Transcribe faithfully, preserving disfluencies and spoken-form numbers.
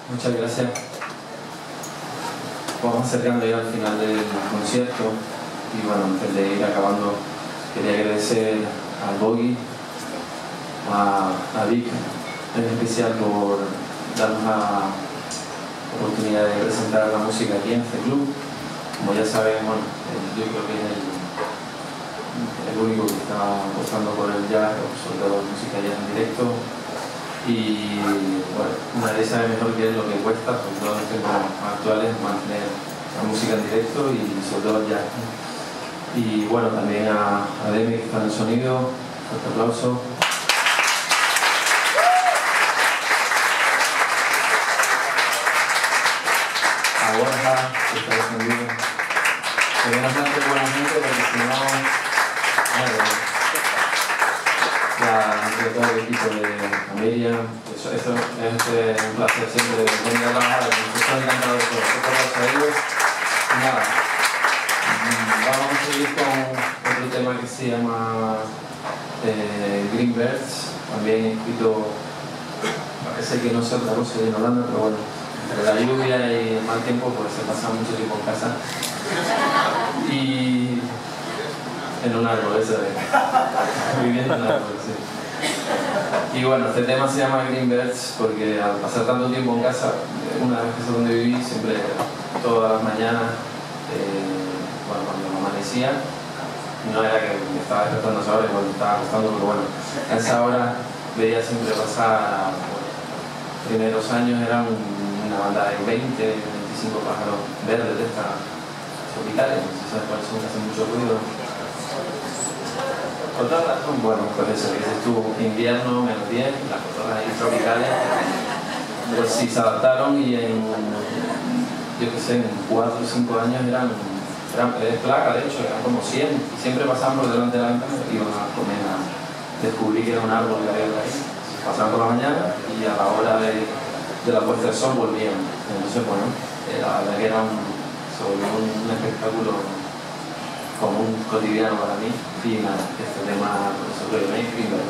Muchas gracias. Vamos acercando ya al final del concierto y bueno, antes de ir acabando quería agradecer al Bogi, a, a Vic en especial por darnos la oportunidad de presentar la música aquí en este club. Como ya saben, bueno, yo creo que es el, el único que está apostando por el jazz, sobre todo música jazz en directo. Y bueno, nadie sabe mejor qué es lo que cuesta, sobre todo en los tiempos actuales, mantener la música en directo y sobre todo el jazz. Y bueno, también a, a Demi que está en el sonido, fuerte aplauso. A Borja, que está defendido. Que viene bastante buena gente, porque si no, bueno, la, entre todo el equipo de Amelia, eso, eso es un placer siempre venir a trabajar, estoy encantado de todo, todos a ellos. Y nada, vamos a seguir con otro tema que se llama eh, Green Birds, también escrito, parece que no sé otra cosa en Holanda, pero bueno, entre la lluvia y el mal tiempo, pues se pasa mucho tiempo en casa. Y en un árbol, eso es. Viviendo en un árbol, sí. Y bueno, este tema se llma Green Birds porque al pasar tanto tiempo en casa, una vez que sé dónde viví, siempre, todas las mañanas, eh, bueno, cuando amanecía, no era que me estaba despertando a esa hora, igual me estaba acostando, pero bueno, a esa hora veía siempre pasar, bueno, los primeros años eran una banda de veinte, veinticinco pájaros verdes de estas tropicales, no sé si sabes cuáles son, que hacen mucho ruido. Otra razón, bueno, pues eso, que dices tú, invierno, menos diez, las cotorras ahí tropicales, pues sí se adaptaron y en, yo qué sé, en cuatro o cinco años eran, eran es placa, de hecho, eran como cien, y siempre pasaban por delante de la ventana y iban a comer, a descubrir que era un árbol que había ahí. Pasaban por la mañana y a la hora de, de la puesta del sol volvían. Entonces, bueno, la verdad que era un, se volvió un, un espectáculo como un cotidiano para mí. Y nada, este tema sobre el mainstream.